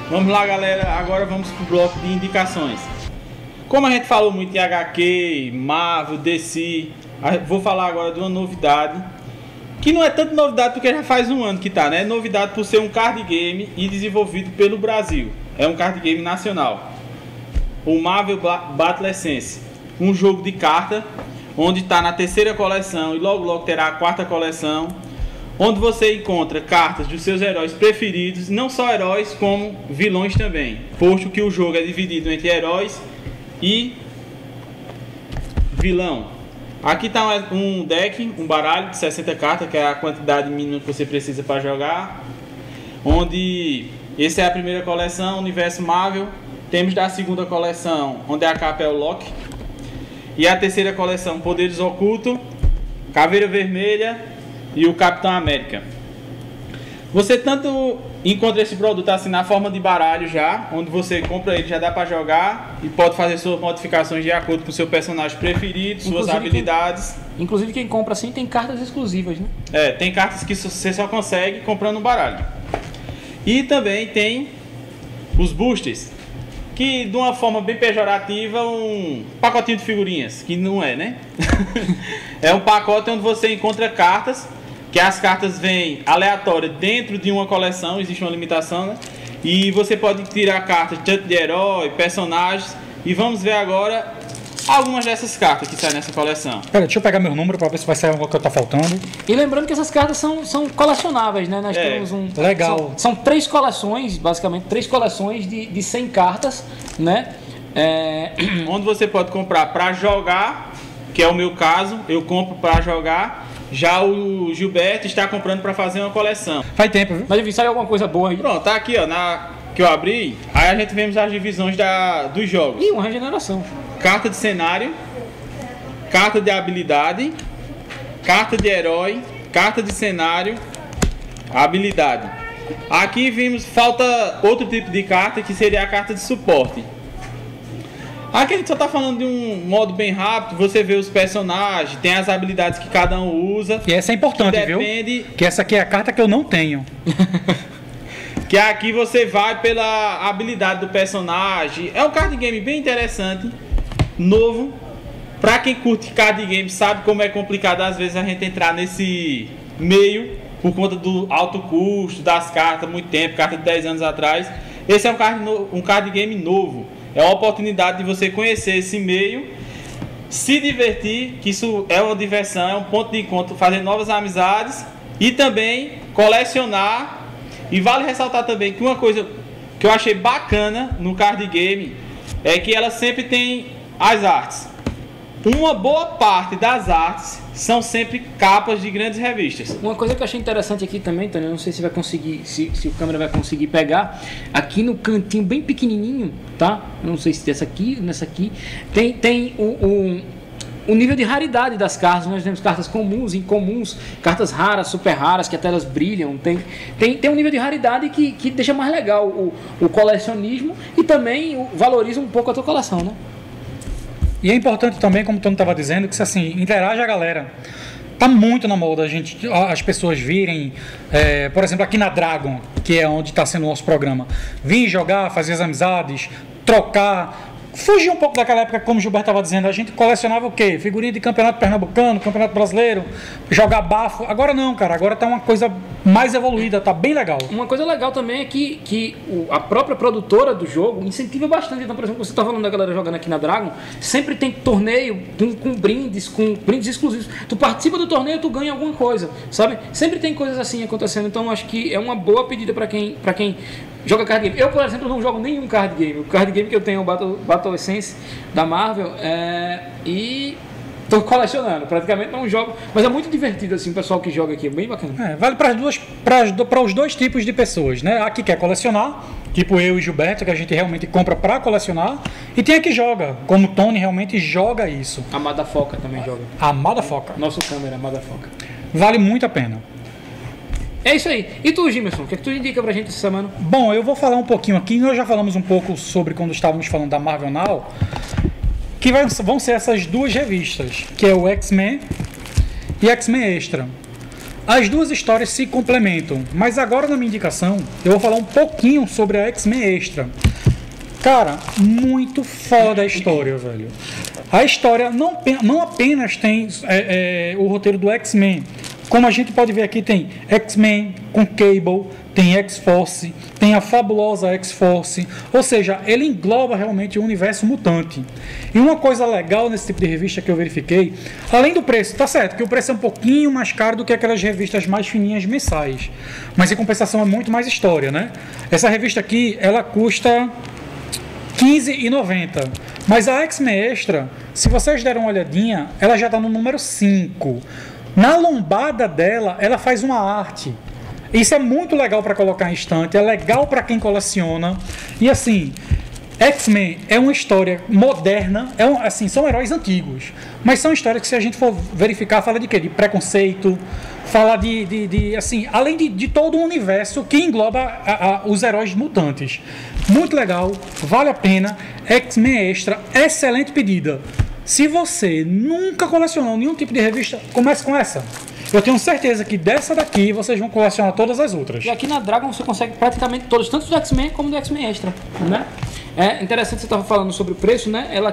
Vamos lá, galera. Agora vamos pro bloco de indicações. Como a gente falou muito em HQ, Marvel, DC, vou falar agora de uma novidade. Que não é tanto novidade porque já faz um ano que tá, né? É novidade por ser um card game e desenvolvido pelo Brasil. É um card game nacional. O Marvel Battle Essence. Um jogo de carta, onde está na terceira coleção e logo terá a quarta coleção. Onde você encontra cartas dos seus heróis preferidos, não só heróis, como vilões também. Posto que o jogo é dividido entre heróis e vilão. Aqui está um deck, um baralho de 60 cartas, que é a quantidade mínima que você precisa para jogar. Onde essa é a primeira coleção, Universo Marvel. Temos da segunda coleção, onde a capa é o Loki. E a terceira coleção, Poderes Ocultos, Caveira Vermelha e o Capitão América. Você tanto encontra esse produto assim na forma de baralho já, onde você compra ele, já dá para jogar e pode fazer suas modificações de acordo com o seu personagem preferido, suas habilidades. Inclusive quem compra assim tem cartas exclusivas, né? É, tem cartas que você só consegue comprando um baralho. E também tem os boosters, que de uma forma bem pejorativa, um pacotinho de figurinhas, que não é, né? É um pacote onde você encontra cartas, que as cartas vêm aleatórias dentro de uma coleção, existe uma limitação, né? E você pode tirar cartas tanto de herói, personagens, e vamos ver agora algumas dessas cartas que saem nessa coleção. Pera, deixa eu pegar meu número para ver se vai sair algo que tá faltando. E lembrando que essas cartas são colecionáveis, né? Nós temos um... Legal. São 3 coleções, basicamente, 3 coleções de 100 cartas, né? Onde você pode comprar para jogar, que é o meu caso, eu compro para jogar. Já o Gilberto está comprando para fazer uma coleção. Faz tempo, viu? Mas enfim, saiu alguma coisa boa aí. Pronto, tá aqui, ó, que eu abri. Aí a gente vemos as divisões dos jogos. E uma regeneração. Carta de cenário, carta de habilidade, carta de herói, carta de cenário, habilidade. Aqui vimos, falta outro tipo de carta, que seria a carta de suporte. Aqui a gente só tá falando de um modo bem rápido, você vê os personagens, tem as habilidades que cada um usa. E essa é importante, depende... viu? Que essa aqui é a carta que eu não tenho. Que aqui você vai pela habilidade do personagem. É um card game bem interessante, novo. Pra quem curte card game, sabe como é complicado às vezes a gente entrar nesse meio por conta do alto custo das cartas, muito tempo, carta de 10 anos atrás. Esse é um card game novo. É uma oportunidade de você conhecer esse meio, se divertir, que isso é uma diversão, é um ponto de encontro, fazer novas amizades e também colecionar. E vale ressaltar também que uma coisa que eu achei bacana no card game é que ela sempre tem as artes. Uma boa parte das artes são sempre capas de grandes revistas. Uma coisa que eu achei interessante aqui também, Tânia, não sei se vai conseguir, se o câmera vai conseguir pegar, aqui no cantinho bem pequenininho, tá? Não sei se nessa aqui, tem o nível de raridade das cartas. Nós temos cartas comuns, incomuns, cartas raras, super raras, que até elas brilham. Tem um nível de raridade que deixa mais legal o colecionismo e também valoriza um pouco a tua coleção, né? E é importante também, como o Tony estava dizendo, que assim, interage a galera. Tá muito na moda as pessoas virem, por exemplo, aqui na Dragon, que é onde está sendo o nosso programa, vir jogar, fazer as amizades, trocar, fugir um pouco daquela época, como o Gilberto estava dizendo, a gente colecionava o quê? Figurinha de campeonato pernambucano, campeonato brasileiro, jogar bafo. Agora não, cara, agora tá uma coisa mais evoluída, tá bem legal. Uma coisa legal também é que a própria produtora do jogo incentiva bastante. Então, por exemplo, você tá falando da galera jogando aqui na Dragon, sempre tem torneio com brindes exclusivos. Tu participa do torneio, tu ganha alguma coisa, sabe? Sempre tem coisas assim acontecendo, então acho que é uma boa pedida para quem joga card game. Eu, por exemplo, não jogo nenhum card game. O card game que eu tenho é o Battle Essence da Marvel e tô colecionando. Praticamente não jogo, mas é muito divertido assim, o pessoal que joga aqui, é bem bacana. Vale para os dois tipos de pessoas, né? A que quer colecionar, tipo eu e Gilberto, que a gente realmente compra para colecionar, e tem a que joga, como o Tony realmente joga isso. A Madafoca também joga. A Madafoca. Nosso câmera, a Madafoca. Vale muito a pena. É isso aí. E tu, Gimerson, o que tu indica pra gente essa semana? Bom, eu vou falar um pouquinho aqui. Nós já falamos um pouco sobre quando estávamos falando da Marvel Now, que vão ser essas duas revistas, que é o X-Men e X-Men Extra. as duas histórias se complementam. Mas agora na minha indicação, eu vou falar um pouquinho sobre a X-Men Extra. Cara, muito foda a história, velho. A história não apenas tem o roteiro do X-Men. Como a gente pode ver aqui, tem X-Men com Cable, tem X-Force, tem a fabulosa X-Force. Ou seja, ele engloba realmente o universo mutante. E uma coisa legal nesse tipo de revista que eu verifiquei, além do preço, tá certo que o preço é um pouquinho mais caro do que aquelas revistas mais fininhas mensais. Mas em compensação é muito mais história, né? Essa revista aqui, ela custa R$15,90. Mas a X-Men Extra, se vocês deram uma olhadinha, ela já está no número 5. Na lombada dela, ela faz uma arte. Isso é muito legal para colocar em estante, é legal para quem coleciona. E assim, X-Men é uma história moderna, assim, são heróis antigos, mas são histórias que, se a gente for verificar, fala de quê? De preconceito, fala assim, além de todo um universo que engloba os heróis mutantes. Muito legal, vale a pena. X-Men Extra, excelente pedida. Se você nunca colecionou nenhum tipo de revista, comece com essa. Eu tenho certeza que dessa daqui vocês vão colecionar todas as outras. E aqui na Dragon você consegue praticamente todos, tanto do X-Men como do X-Men Extra, né? É interessante, você estava falando sobre o preço, né? Ela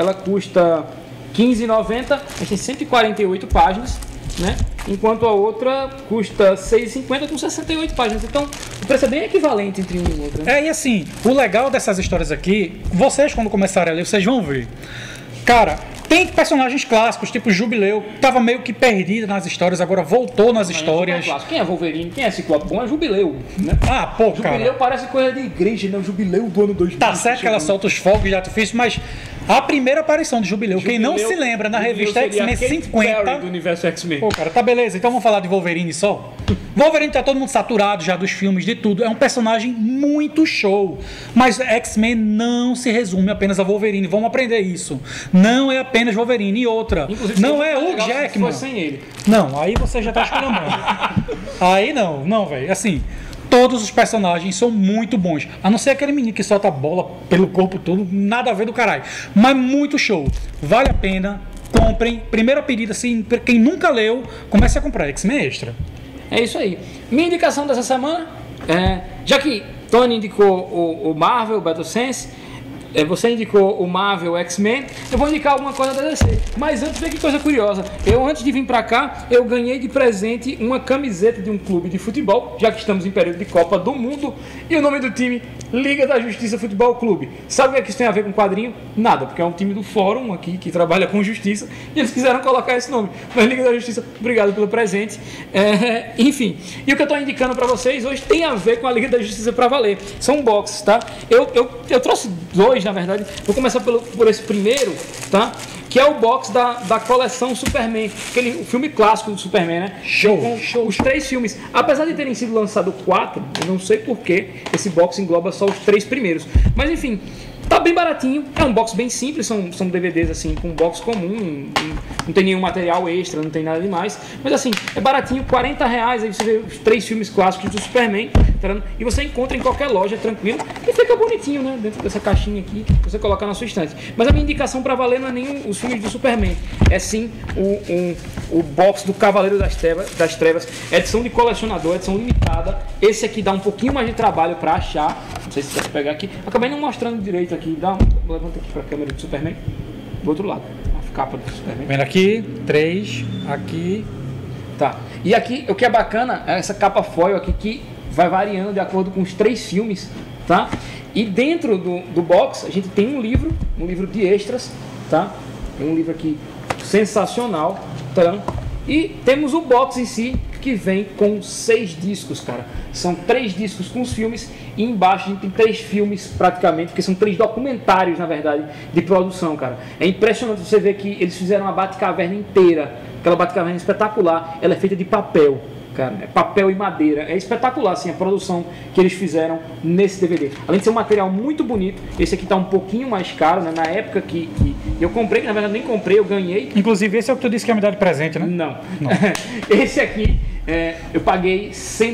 custa R$15,90, mas tem 148 páginas, né? Enquanto a outra custa R$6,50 com 68 páginas. Então, o preço é bem equivalente entre um e outro, né? E assim, o legal dessas histórias aqui, vocês quando começarem a ler, vocês vão ver. Cara, tem personagens clássicos, tipo Jubileu, tava meio que perdido nas histórias, agora voltou nas histórias. Quem é Wolverine? Quem é Ciclope? Bom é Jubileu, né? Ah, pô, cara. Jubileu parece coisa de igreja, né? O Jubileu do ano 2000. Tá certo que ela solta os fogos de artifício, mas a primeira aparição de Jubileu, quem não se lembra, na revista X-Men 50... do universo X-Men. Pô, cara, tá beleza, então vamos falar de Wolverine só? Wolverine tá todo mundo saturado já dos filmes, de tudo. É um personagem muito show. Mas X-Men não se resume apenas a Wolverine. Vamos aprender isso. Não é apenas Wolverine. E outra, inclusive, não é o Jackman. Sem ele. Não, aí você já tá esculhambando. Aí não, velho. Assim, todos os personagens são muito bons. A não ser aquele menino que solta a bola pelo corpo todo, nada a ver do caralho. Mas muito show. Vale a pena. Comprem. Primeira pedida, assim, quem nunca leu, comece a comprar X-Men Extra. É isso aí. Minha indicação dessa semana, já que Tony indicou o Marvel, o Battle Sense, você indicou o Marvel X-Men, eu vou indicar alguma coisa da DC. Mas antes, vê que coisa curiosa. Antes de vir pra cá, eu ganhei de presente uma camiseta de um clube de futebol, já que estamos em período de Copa do Mundo, e o nome do time, Liga da Justiça Futebol Clube. Sabe o que isso tem a ver com quadrinho? Nada, porque é um time do Fórum aqui, que trabalha com justiça, e eles quiseram colocar esse nome. Mas Liga da Justiça, obrigado pelo presente. Enfim, e o que eu tô indicando pra vocês hoje tem a ver com a Liga da Justiça pra valer. São boxes, tá? Eu trouxe dois, na verdade. Vou começar por esse primeiro, tá? Que é o box da coleção Superman, o filme clássico do Superman, né? Show. Os 3 filmes, apesar de terem sido lançados 4, eu não sei porquê esse box engloba só os 3 primeiros, mas enfim, tá bem baratinho, é um box bem simples, são DVDs assim, com um box comum, não tem nenhum material extra, não tem nada demais, mas assim, é baratinho, R$40, aí você vê os 3 filmes clássicos do Superman, tá, e você encontra em qualquer loja, tranquilo, e fica bonitinho, né, dentro dessa caixinha aqui, você coloca na sua estante. Mas a minha indicação para valer não é nem os filmes do Superman, é sim o box do Cavaleiro das Trevas, edição de colecionador, edição limitada. Esse aqui dá um pouquinho mais de trabalho para achar, não sei se você vai pegar aqui, acabei não mostrando direito aqui, levanta aqui para a câmera do Superman, do outro lado, a capa do Superman. Vendo aqui, 3, aqui. Tá, e aqui o que é bacana é essa capa foil aqui que vai variando de acordo com os 3 filmes, tá? E dentro do box a gente tem um livro de extras, tá? Tem um livro aqui sensacional, tá? E temos o box em si, que vem com 6 discos, cara. São 3 discos com os filmes e embaixo a gente tem 3 filmes praticamente, porque são 3 documentários, na verdade, de produção, cara. É impressionante você ver que eles fizeram uma Batcaverna inteira, aquela Batcaverna espetacular, ela é feita de papel. Cara, é papel e madeira, é espetacular assim, a produção que eles fizeram nesse DVD. Além de ser um material muito bonito, esse aqui tá um pouquinho mais caro, né? Na época que eu comprei, que na verdade nem comprei, eu ganhei. Inclusive esse é o que tu disse que ia me dar de presente, né? Não. Esse aqui, eu paguei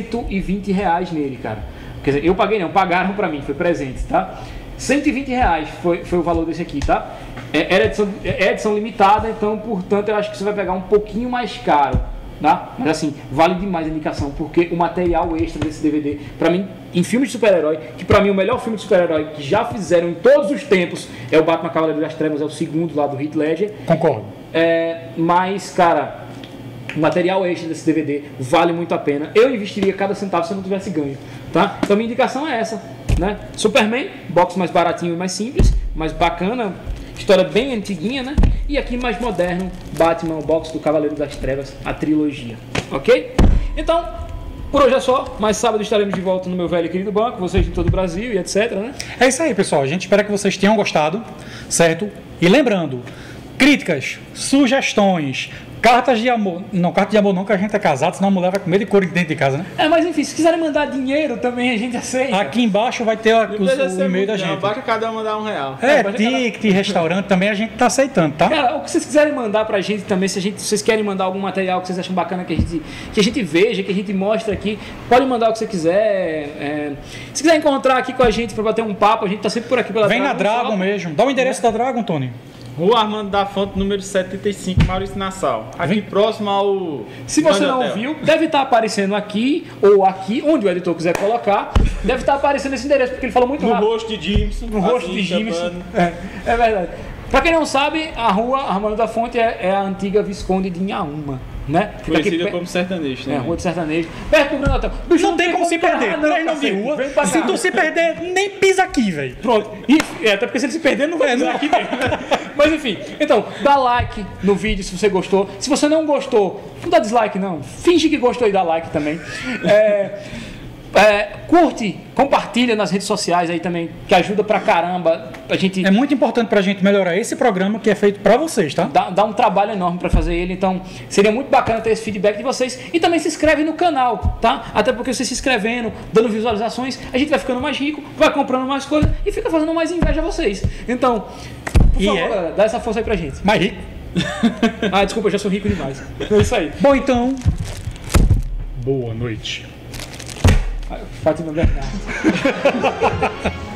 R$120 nele, cara. Quer dizer, eu paguei não, pagaram pra mim, foi presente, tá? R$120 foi o valor desse aqui, tá? É edição limitada, então, portanto, eu acho que você vai pegar um pouquinho mais caro. tá? Mas assim, vale demais a indicação, porque o material extra desse DVD, pra mim, em filmes de super-herói, que pra mim o melhor filme de super-herói que já fizeram em todos os tempos é o Batman Cavaleiro das Trevas, é o segundo lá do Heath Ledger. Concordo. Mas, cara, o material extra desse DVD vale muito a pena. Eu investiria cada centavo se eu não tivesse ganho, tá? Então minha indicação é essa, né? Superman, box mais baratinho e mais simples, mais bacana, história bem antiguinha, né? E aqui mais moderno, Batman, o box do Cavaleiro das Trevas, a trilogia, ok? Então, por hoje é só, mas sábado estaremos de volta no meu velho e querido banco, vocês de todo o Brasil e etc, né? É isso aí, pessoal. A gente espera que vocês tenham gostado, certo? E lembrando, críticas, sugestões, cartas de amor. Não, carta de amor não, que a gente é casado, senão a mulher vai com medo de couro dentro de casa, né? Mas enfim, se quiserem mandar dinheiro também a gente aceita. Aqui embaixo vai ter o e-mail da gente. Basta cada um mandar R$1. Ticket, restaurante também a gente tá aceitando, tá? Cara, o que vocês quiserem mandar pra gente também, se vocês querem mandar algum material que vocês acham bacana que a gente veja, que a gente mostre aqui, pode mandar o que você quiser. Se quiser encontrar aqui com a gente pra bater um papo, a gente tá sempre por aqui pela Vem na Dragon mesmo. Dá o endereço da Dragon, Tony. Rua Armando da Fonte, número 75, Maurício Nassau. Aqui próximo ao... Se você não viu, deve estar aparecendo aqui, ou aqui, onde o editor quiser colocar, deve estar aparecendo esse endereço, porque ele falou muito rápido. No rosto de Jimson. No rosto de Jimson. É verdade. Pra quem não sabe, a Rua Armando da Fonte é a antiga Visconde de Inhaúma, né? Conhecida como sertanejo, né? Rua de Sertanejo. Perto do Grande Hotel. Bicho, Não tem como se perder. Não, Não de rua. Se tu se perder, nem pisa aqui, velho. Pronto. Até porque se ele se perder, não vai pisar aqui mesmo. Mas enfim, então, dá like no vídeo se você gostou. Se você não gostou, não dá dislike não. Finge que gostou e dá like também. Curte, compartilha nas redes sociais aí também, que ajuda pra caramba. A gente É muito importante pra gente melhorar esse programa que é feito pra vocês, tá? dá um trabalho enorme pra fazer ele, então seria muito bacana ter esse feedback de vocês. E também se inscreve no canal, tá? Até porque você se inscrevendo, dando visualizações, a gente vai ficando mais rico, vai comprando mais coisas e fica fazendo mais inveja a vocês. Então, por favor, galera, dá essa força aí pra gente. Mais rico. Desculpa, eu já sou rico demais. É isso aí. Bom, então... Boa noite. Fátima Bernardo.